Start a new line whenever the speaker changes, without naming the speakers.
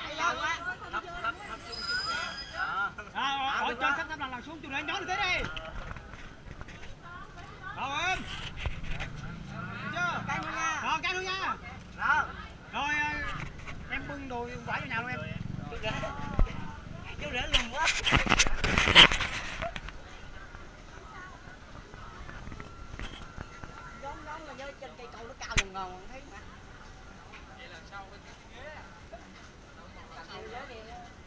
Ở trên sắp lần xuống chùi lên nhón thế đi. Rồi em. Chưa? Rồi cái nữa nha. Rồi em bưng đồ quả vô nhà luôn em.
Chú rửa lùm quá. Giống mà vô trên cây cầu nó cao ngon ngon thấy mà. Vậy là sau bên ghế à?